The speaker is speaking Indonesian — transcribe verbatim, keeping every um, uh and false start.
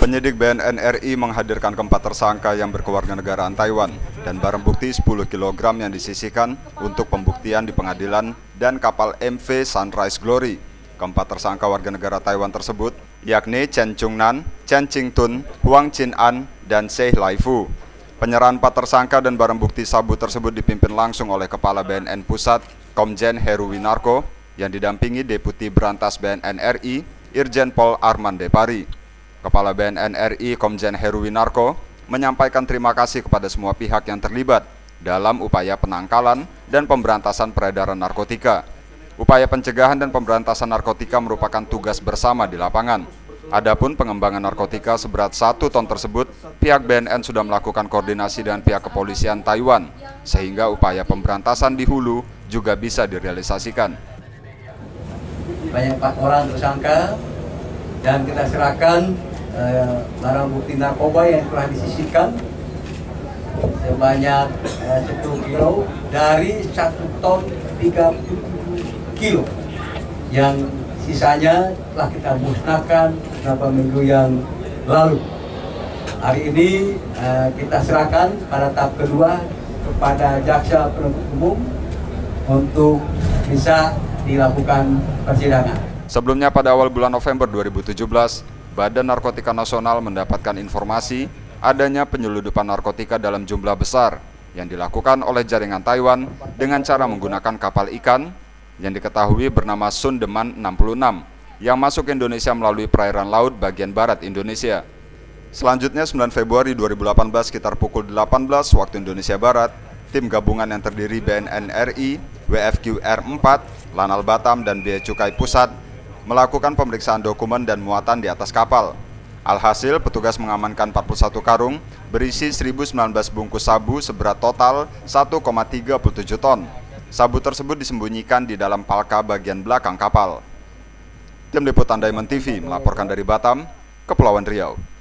Penyidik B N N R I menghadirkan keempat tersangka yang berkewarganegaraan Taiwan dan barang bukti sepuluh kilogram yang disisihkan untuk pembuktian di pengadilan dan kapal M V Sunrise Glory. Keempat tersangka warga negara Taiwan tersebut yakni Chen Chung Nan, Chen Ching Tun, Huang Chin An, dan Sei Lai Fu. Penyerahan empat tersangka dan barang bukti sabu tersebut dipimpin langsung oleh Kepala B N N Pusat, Komjen Heru Winarko, yang didampingi Deputi Berantas B N N R I, Irjen Pol Arman Depari. Kepala B N N R I Komjen Heru Winarko menyampaikan terima kasih kepada semua pihak yang terlibat dalam upaya penangkalan dan pemberantasan peredaran narkotika. Upaya pencegahan dan pemberantasan narkotika merupakan tugas bersama di lapangan. Adapun pengembangan narkotika seberat satu ton tersebut, pihak B N N sudah melakukan koordinasi dengan pihak kepolisian Taiwan, sehingga upaya pemberantasan di hulu juga bisa direalisasikan. Banyak empat orang tersangka dan kita serahkan eh, barang bukti narkoba yang telah disisihkan sebanyak eh, sepuluh kilo dari satu ton tiga puluh kilo yang sisanya telah kita musnahkan beberapa minggu yang lalu. Hari ini eh, kita serahkan pada tahap kedua kepada jaksa penuntut umum untuk bisa dilakukan persidangan. Sebelumnya pada awal bulan November dua ribu tujuh belas, Badan Narkotika Nasional mendapatkan informasi adanya penyelundupan narkotika dalam jumlah besar yang dilakukan oleh jaringan Taiwan dengan cara menggunakan kapal ikan yang diketahui bernama Sundeman enam puluh enam yang masuk ke Indonesia melalui perairan laut bagian barat Indonesia. Selanjutnya sembilan Februari dua ribu delapan belas sekitar pukul delapan belas waktu Indonesia Barat, tim gabungan yang terdiri B N N R I, W F Q R empat, Lanal Batam, dan Bea Cukai Pusat melakukan pemeriksaan dokumen dan muatan di atas kapal. Alhasil, petugas mengamankan empat puluh satu karung berisi seribu sembilan belas bungkus sabu seberat total satu koma tiga tujuh ton. Sabu tersebut disembunyikan di dalam palka bagian belakang kapal. Tim Liputan Diamond T V melaporkan dari Batam, Kepulauan Riau.